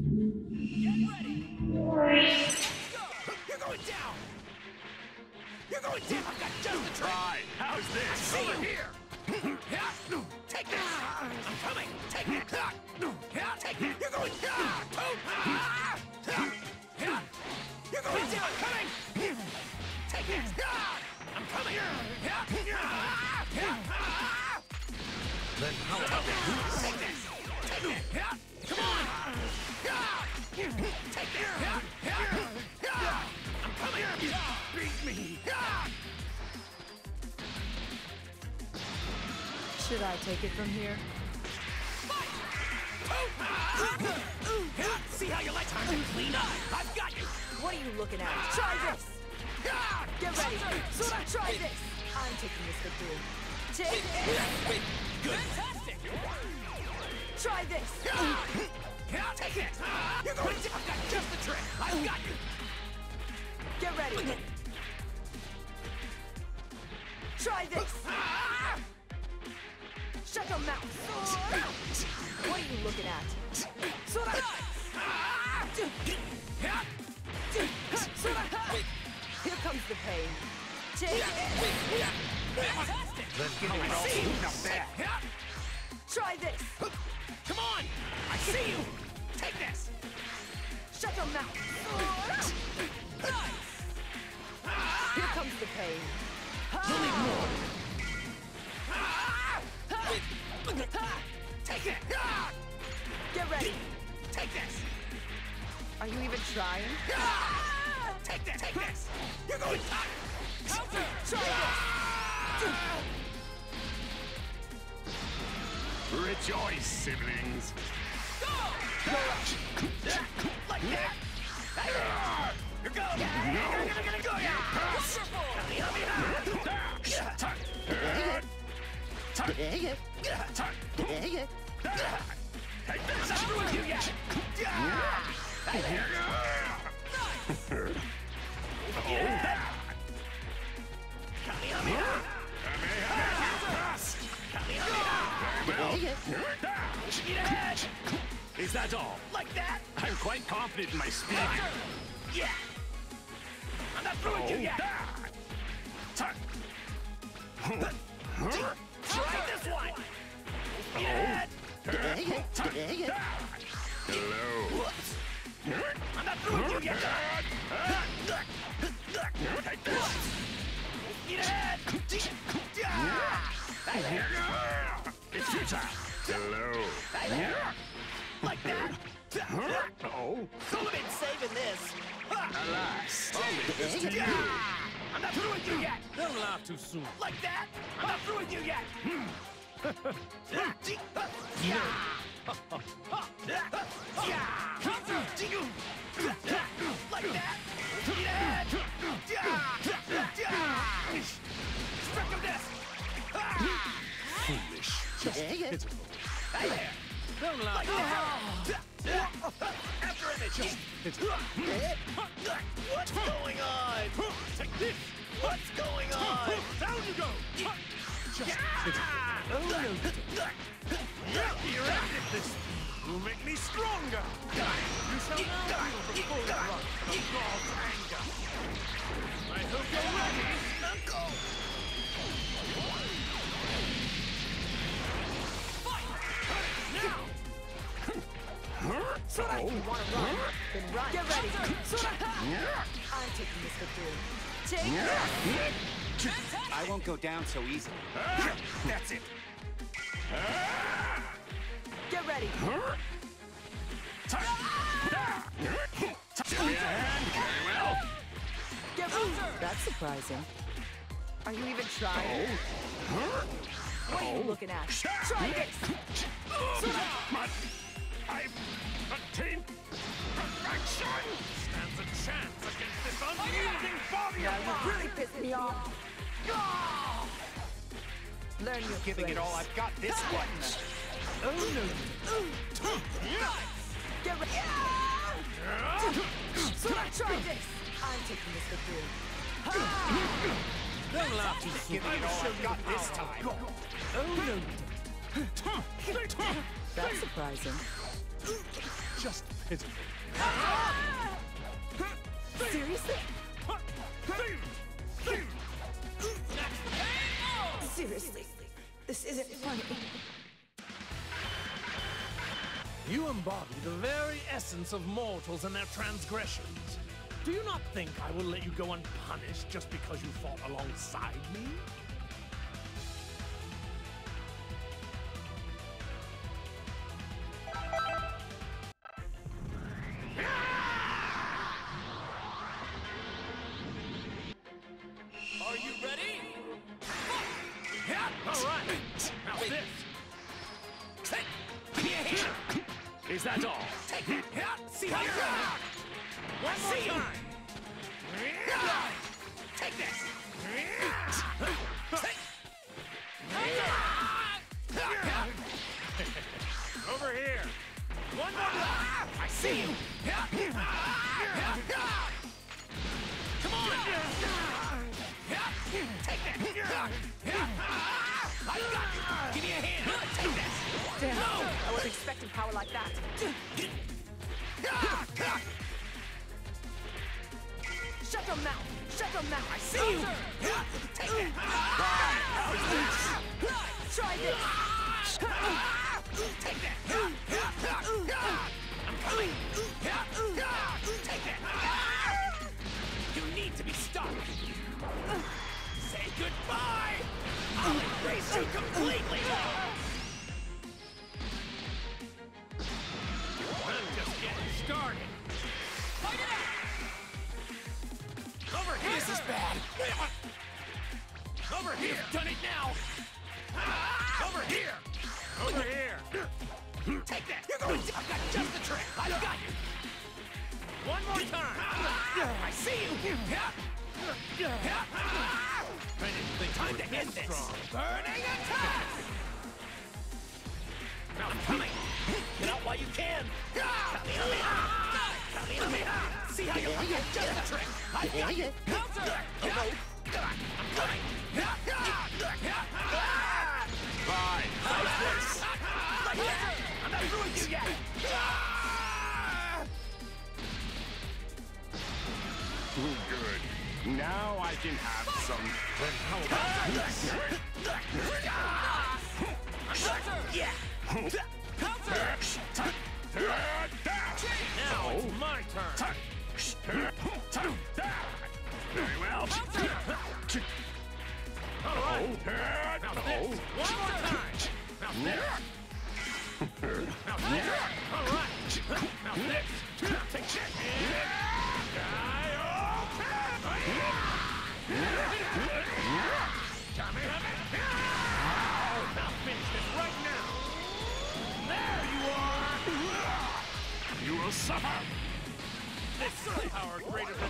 Get ready. Let's go. You're going down. You're going down. I've got just the trick. Right. How's this? Over here. Take this. I'm coming. Take it. Take it. You're going down. You're going down. Coming. Take it. I'm coming. Then how about this? Take this. Take it. Come on. Take it. I'm coming. Beat me. Should I take it from here? See how you like time to clean up? I've got you. What are you looking at? Try this! Get ready! Try this! I'm taking this victory. Take it! Good. Fantastic. Try this! Take it. You're going to... I've got just the trick. I've got you. Get ready! Try this! Shut your mouth! What are you looking at? Here comes the pain. Take it! Fantastic. Then how about this? Try this! Come on. I see you. Take this. Shut your mouth! Here comes the pain. You'll need more. Take it. Get ready! Take this. Are you even trying? Take this. Take this. You're going top. Counter. Try Rejoice, siblings. Go. Like that. You're going. You're gonna go. I'm not through with you yet. Is that all? Like that? I'm quite confident in my speed. Yeah. I'm not through with you yet. Try this one. Yeah. Hello. I'm not through with you yet. Take this. Eat ahead. It's your time. Hello. Like that. Oh. Could have been saving this. Alas. I'll leave this to you. I'm not through with you yet. Don't laugh too soon. Like that. I'm not through with you yet. Like that. Strike of this. Foolish. Just pitiful. Don't laugh. After image. Just pitiful. What's going on? Take this. What's going on? Down you go. Just pitiful. Oh, no. You're at This will make me stronger. You shall now feel the full rush of God's anger. I hope you're ready. Uncle! Fight! Now! So if you want to run, then run. Get ready! I'm taking this victory. Take this! Fantastic! I won't go down so easily. That's it. Get ready! Give me a hand. Very well. Get ready! That's surprising. Are you even trying? What are you looking at? Try this! But I've attained perfection. Stands a chance against this unyielding body Now of you mine. really pissed me off. Learn your Giving it all I've got this one. Oh no! Get ready! Try this! I'm taking this victory. Don't laugh too soon. Giving it all I've got this time. Oh no! That's surprising. Just It's Seriously? Seriously, this isn't funny. You embody the very essence of mortals and their transgressions. Do you not think I will let you go unpunished just because you fought alongside me? Are you ready? All right, now this. Give me a hand. Is that all? Take it. See how you're doing. One more time. Take this. Over here. One more. I see you. Come on. Take that. I got you. Give me a hand. Take this. Damn, I wasn't expecting power like that. Shut your mouth! Shut your mouth! I see you! Take it. Try this! Take that. I'm coming. Take that. You need to be stopped. Say goodbye. I'll erase you completely. I'm just getting started. Fight it out. Over here. This is bad. Over here. You've done it now. Over here. Over here. Take that. You're going to... I've got just the trick. I've got you. One more time. I see you. I didn't think Time you to were end this this. strong. Burning attack. Now I'm coming. Get out while you can. See how you like it? Just the trick. I've got you. Counter. I'm coming. Fine. How's this? Like that. I'm not through with you yet. Good. Now I can have some. Then how about this? Yeah. Now it's my turn. Very well. All right. Now this. One more time. Now this. Now this. All right. Now this. Take that. Now finish this right now. There you are. You will suffer. This is power greater than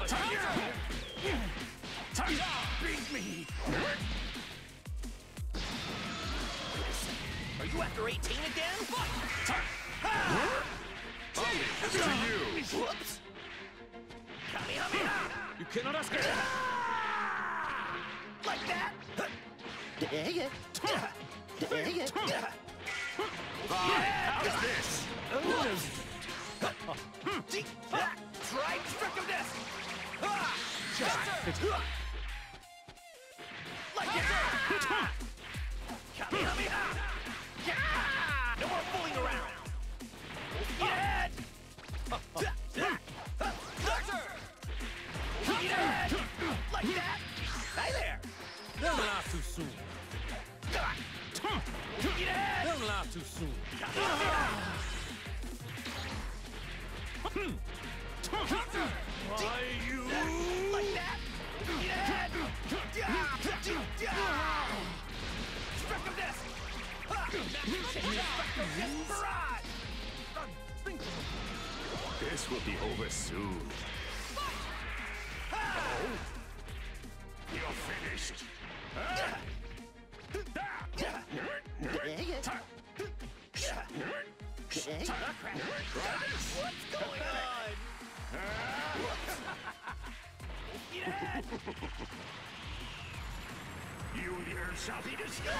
that. Beat me. Are you after 18 again? To you. Whoops. Kamehameha. You cannot escape. Like that. Fine. How's this? Try destructiveness. Like that. Kamehameha. No more fooling around. Get like that. Hi there. Don't laugh too soon. Don't laugh too soon. Why you like that? Destructiveness. Barrage. This will be over soon. You're finished. What's going on? You here shall be destroyed.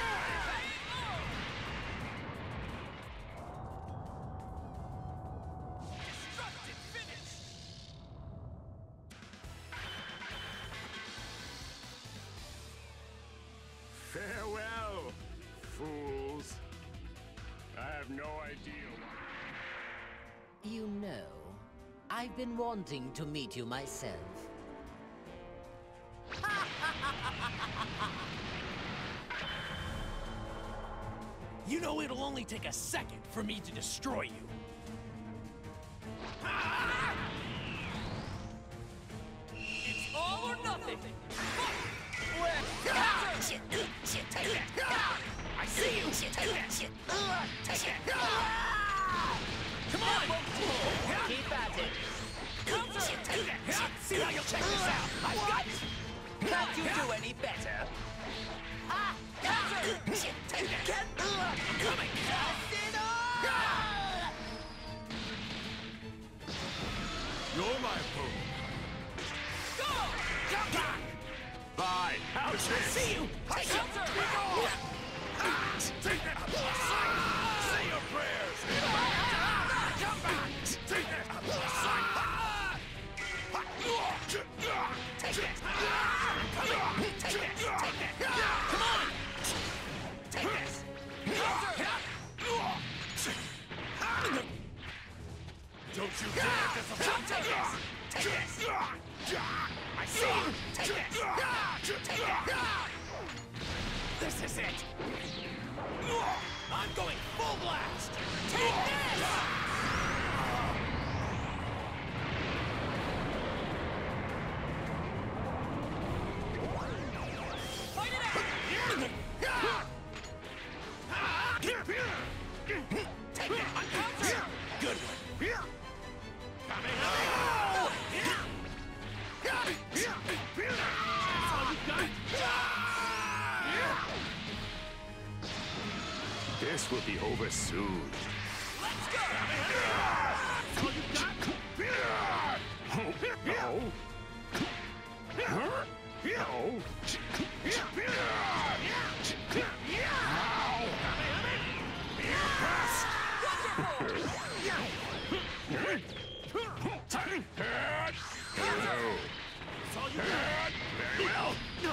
fools. I have no idea why. You know, I've been wanting to meet you myself. You know it'll only take a second for me to destroy you. It's all or nothing. Shit, take that. I see you. Take that. Take that. Come on. Keep at it. Take that. See how you'll check this out. I've got it. Can't you do any better? Shit, take that. I'm coming. You're my opponent. Go! Come back! Fine. How's I this? see you! Take it! Take that! Say your prayers! Come back! Take that! Take that! Take that! Take that! Come on! Take this! Don't you dare disappoint me! Take this! I see you! Take this! Take that! This is it! I'm going full blast! Take this! Fight it out! Take that! I'm counter! Good one! Coming up! That's all you got? This will be over soon. Let's go! That's all you got? No. Very well.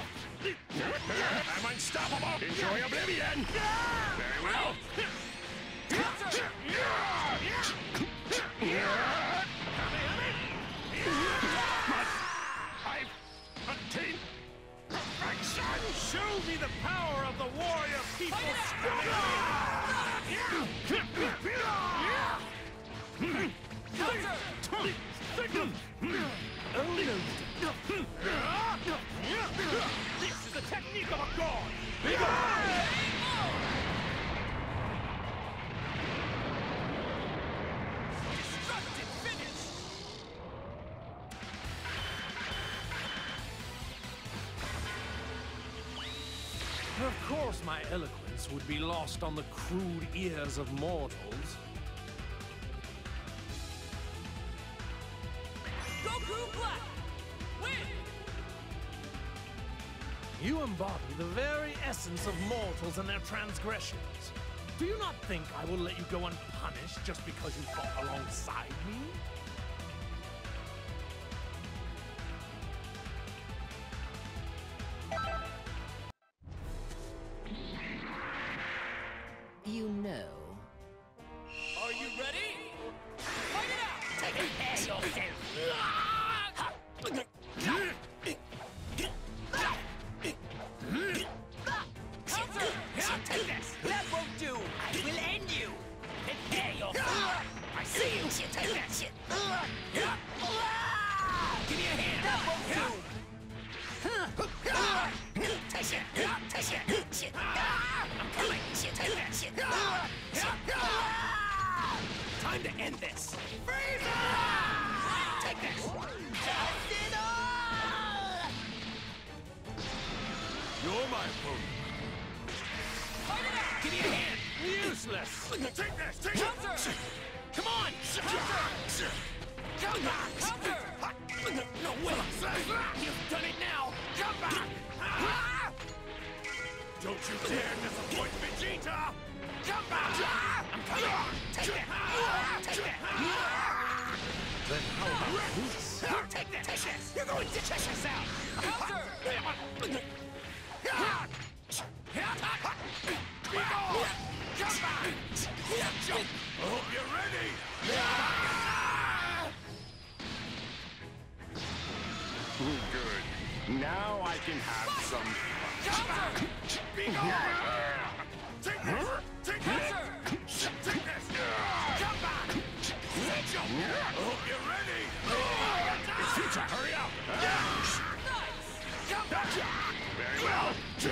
I'm unstoppable. Enjoy oblivion. Very well. I've attained perfection. Show me the power of the warrior people. This is the technique of a god! Destructive finish! Of course, my eloquence would be lost on the crude ears of mortals. Goku Black! Win! You embody the very essence of mortals and their transgressions. Do you not think I will let you go unpunished just because you fought alongside me? You know, Are you ready? Fight it out! Take it there yourself! Counter! Take this! That won't do! I will end you! Prepare yourself! I see you! Take that shit! Give me a hand! That won't do! Take it! Take it! Shit! I'm coming! Shit! Take that shit! Time to end this! Freeze! Take this! You're my opponent. Fight it out! Give me a hand! Useless! Take this! Take Counter! Come on! Counter! Counter! No way! You've done it now! Come back! Don't you dare disappoint Vegeta! Come back! I'm coming! Take that! Take that! Then how about this? Take that! Take this! You're going to check this out! Counter! Be gone! Now I can have some fun. Be gone! Take this! Take this! Take this! Come back! I hope you're ready! It's future, hurry up! Nice! Come back! Very well.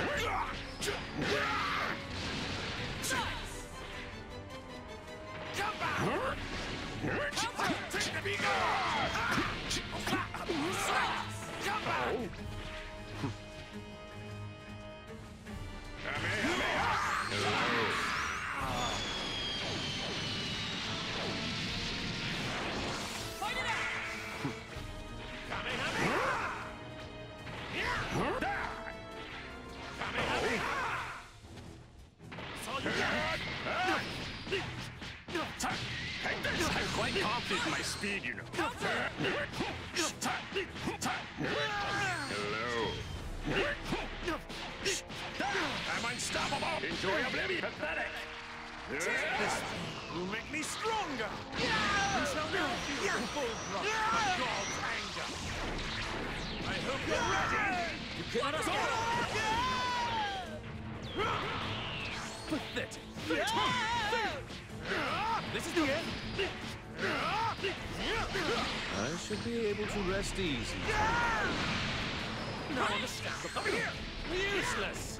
Nice! Come back! Take the be gone! Come back! Fight it out! I'm quite confident in my speed, you know. Hello. I'm unstoppable. Enjoy oblivion. Pathetic. This will make me stronger. You shall now feel the full brunt of God's anger. I hope you're ready. You cannot Pathetic. This is the end. I should be able to rest easy. Now understand. Over here. Useless.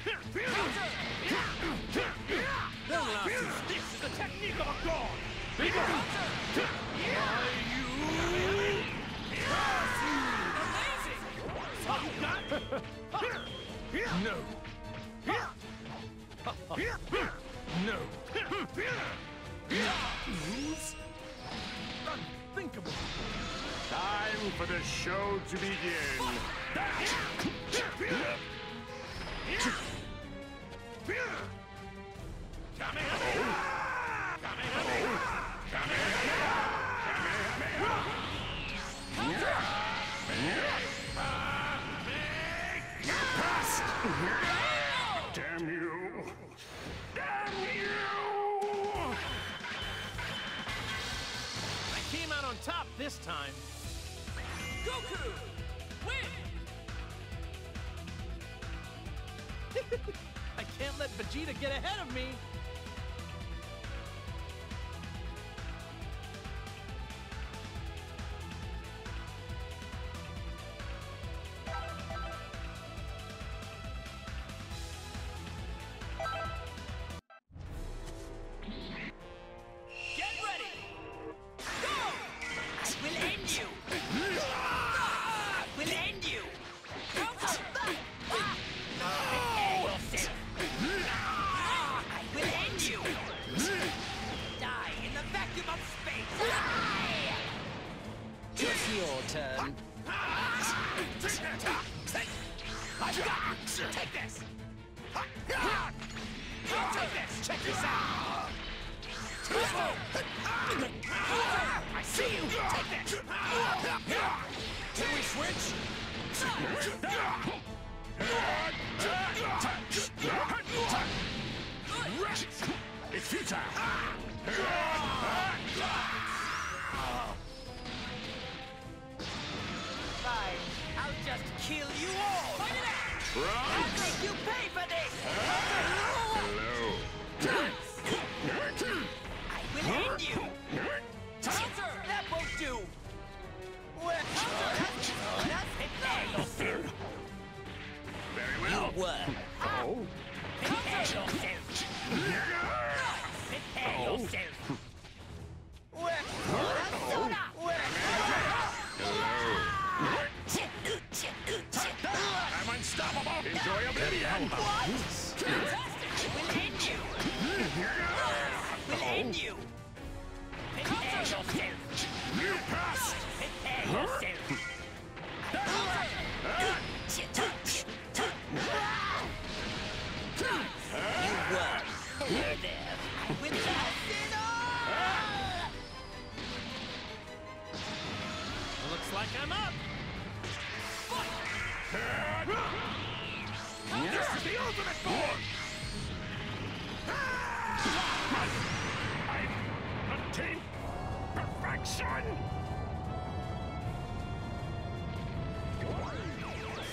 Don't laugh. This is the technique of a god. Bigger. Are you? Amazing. All you got? No. No. Unthinkable. Time for the show to begin. Damn you! Damn you! I came out on top this time. Goku! Win! I can't let Vegeta get ahead of me. Get ready! Go! I will end you! I will end you! Counter! Prepare yourself! I will end you! Die in the vacuum of space! It's your turn. Take that! I've got you! Take this! Take this! Check this out! I see you! Take this! Can we switch? It's futile. Fine. I'll just kill you all! Fight it out! I'll make you pay for this! Hello. I will end you! Counter! That won't do! Well, prepare yourself! Very well. Work. Oh. Prepare yourself! Prepare yourself! I'm unstoppable. Enjoy oblivion. Fantastic! We'll end you! We'll end you! Prepare yourself! You pass. Prepare yourself! You work. Hello there! I will pass it on! Looks like I'm up. This is the ultimate form. I've attained perfection.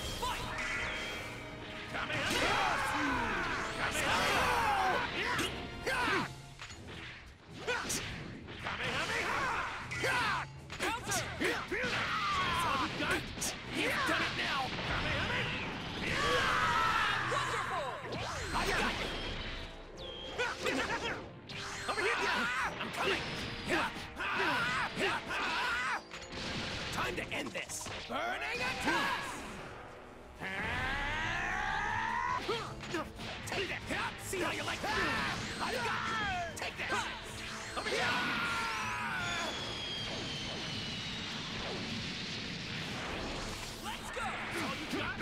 Time to end this! Burning attack! Take that! See how you like that? I got you! Take this! Over here! Let's go! All you got?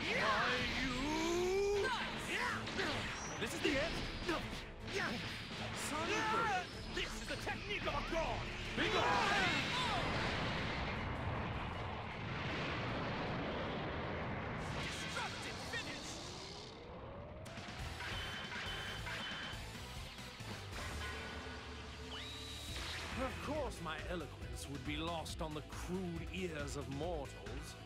This is the end. Son of a... This is the technique of a god. Be gone! Destructive finish! Of course my eloquence would be lost on the crude ears of mortals.